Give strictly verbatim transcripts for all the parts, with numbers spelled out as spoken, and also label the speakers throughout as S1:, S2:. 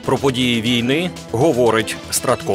S1: Про події війни говорить Стратко.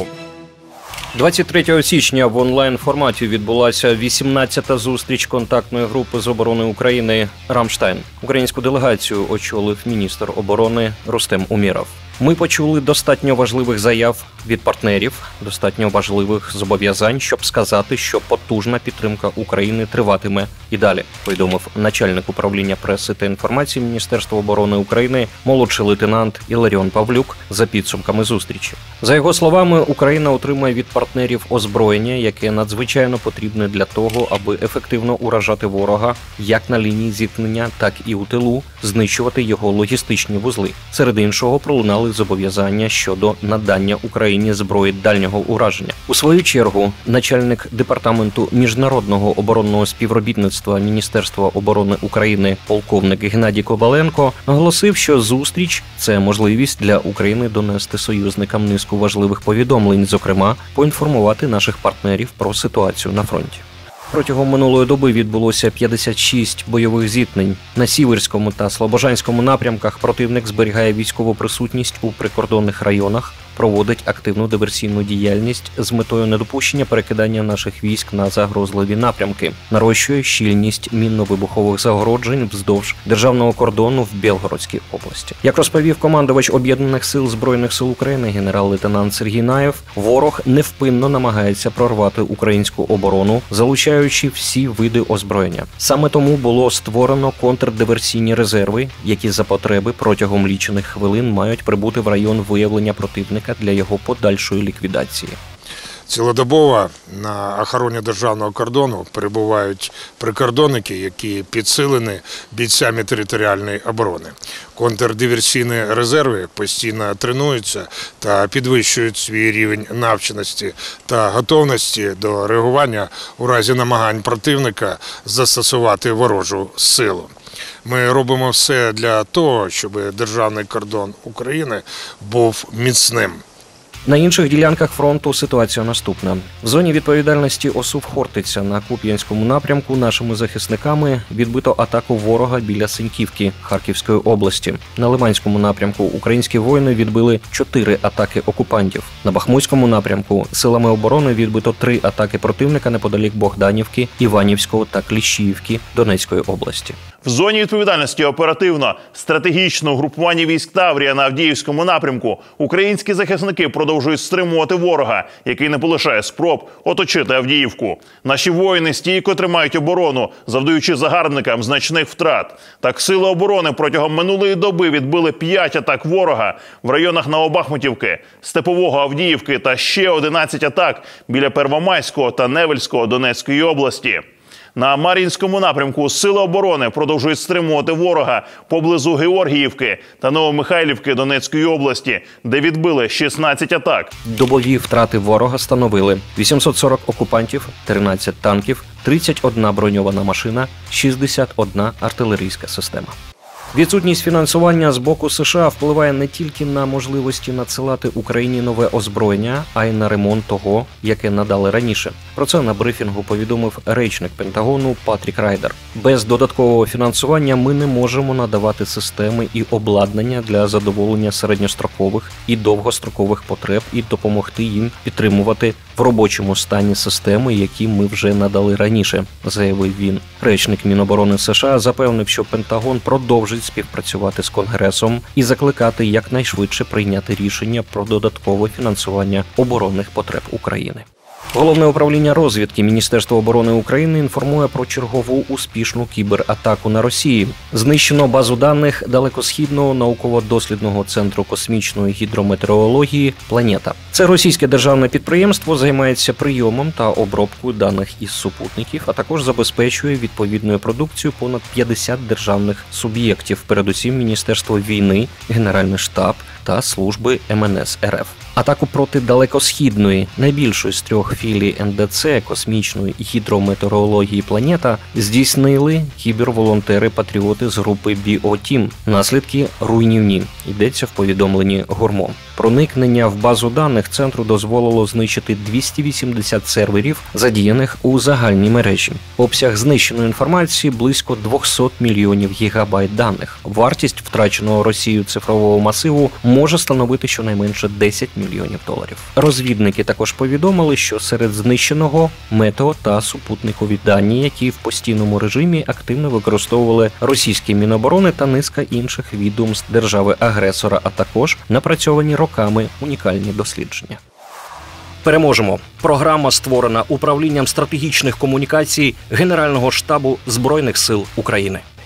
S1: двадцять третього січня в онлайн-форматі відбулася вісімнадцята зустріч контактної групи з оборони України «Рамштайн». Українську делегацію очолив міністр оборони Рустем Умєров. Ми почули достатньо важливих заяв від партнерів, достатньо важливих зобов'язань, щоб сказати, що потужна підтримка України триватиме і далі, повідомив начальник управління преси та інформації Міністерства оборони України молодший лейтенант Іларіон Павлюк за підсумками зустрічі. За його словами, Україна отримає від партнерів озброєння, яке надзвичайно потрібне для того, аби ефективно уражати ворога як на лінії зіткнення, так і у тилу, знищувати його логістичні вузли. Серед іншого, пролунали зобов'язання щодо надання Україні зброї дальнього ураження. У свою чергу, начальник департаменту міжнародного оборонного співробітництва Міністерства оборони України полковник Геннадій Кобаленко наголосив, що зустріч – це можливість для України донести союзникам низку важливих повідомлень, зокрема, поінформувати наших партнерів про ситуацію на фронті. Протягом минулої доби відбулося п'ятдесят шість бойових зіткнень. На Сіверському та Слобожанському напрямках противник зберігає військову присутність у прикордонних районах, проводить активну диверсійну діяльність з метою недопущення перекидання наших військ на загрозливі напрямки, нарощує щільність мінно-вибухових загороджень вздовж державного кордону в Білгородській області. Як розповів командувач Об'єднаних сил Збройних сил України генерал-лейтенант Сергій Наєв, ворог невпинно намагається прорвати українську оборону, залучаючи всі види озброєння. Саме тому було створено контрдиверсійні резерви, які за потреби протягом лічених хвилин мають прибути в район виявлення противника для його подальшої ліквідації.
S2: Цілодобово на охороні державного кордону перебувають прикордонники, які підсилені бійцями територіальної оборони. Контрдиверсійні резерви постійно тренуються та підвищують свій рівень навченості та готовності до реагування у разі намагань противника застосувати ворожу силу. Ми робимо все для того, щоб державний кордон України був міцним.
S1: На інших ділянках фронту ситуація наступна. В зоні відповідальності Осув-Хортиця на Куп'янському напрямку нашими захисниками відбито атаку ворога біля Синьківки Харківської області. На Лиманському напрямку українські воїни відбили чотири атаки окупантів. На Бахмутському напрямку силами оборони відбито три атаки противника неподалік Богданівки, Іванівського та Кліщіївки Донецької області.
S3: В зоні відповідальності оперативно стратегічного групування військ Таврія на Авдіївському напрямку українські захисники продовжують стримувати ворога, який не полишає спроб оточити Авдіївку. Наші воїни стійко тримають оборону, завдаючи загарбникам значних втрат. Так, сили оборони протягом минулої доби відбили п'ять атак ворога в районах Новобахмутівки, Степового Авдіївки та ще одинадцять атак біля Первомайського та Невельського Донецької області. На Мар'їнському напрямку сили оборони продовжують стримувати ворога поблизу Георгіївки та Новомихайлівки Донецької області, де відбили шістнадцять атак.
S1: Добові втрати ворога становили вісімсот сорок окупантів, тринадцять танків, тридцять одна броньована машина, шістдесят одна артилерійська система. Відсутність фінансування з боку США впливає не тільки на можливості надсилати Україні нове озброєння, а й на ремонт того, яке надали раніше. Про це на брифінгу повідомив речник Пентагону Патрік Райдер. Без додаткового фінансування ми не можемо надавати системи і обладнання для задоволення середньострокових і довгострокових потреб і допомогти їм підтримувати в робочому стані системи, які ми вже надали раніше, заявив він. Речник Міноборони США запевнив, що Пентагон продовжить співпрацювати з Конгресом і закликати якнайшвидше прийняти рішення про додаткове фінансування оборонних потреб України. Головне управління розвідки Міністерства оборони України інформує про чергову успішну кібератаку на Росії. Знищено базу даних далекосхідного науково-дослідного центру космічної гідрометеорології «Планета». Це російське державне підприємство займається прийомом та обробкою даних із супутників, а також забезпечує відповідною продукцією понад п'ятдесят державних суб'єктів, передусім Міністерство війни, Генеральний штаб та служби ем ен ес ер еф. Атаку проти далекосхідної, найбільшої з трьох філій ен де це космічної гідрометеорології «Планета» здійснили кіберволонтери-патріоти з групи «Біотім». Наслідки руйнівні, йдеться в повідомленні «Гурмо». Проникнення в базу даних центру дозволило знищити двісті вісімдесят серверів, задіяних у загальній мережі. Обсяг знищеної інформації – близько двісті мільйонів гігабайт даних. Вартість втраченого Росією цифрового масиву може становити щонайменше десять мільйонів доларів. Розвідники також повідомили, що серед знищеного – метео та супутникові дані, які в постійному режимі активно використовували російські міноборони та низка інших відомств держави-агресора, а також напрацьовані роками унікальні дослідження. Переможемо. Програма створена управлінням стратегічних комунікацій Генерального штабу Збройних сил України.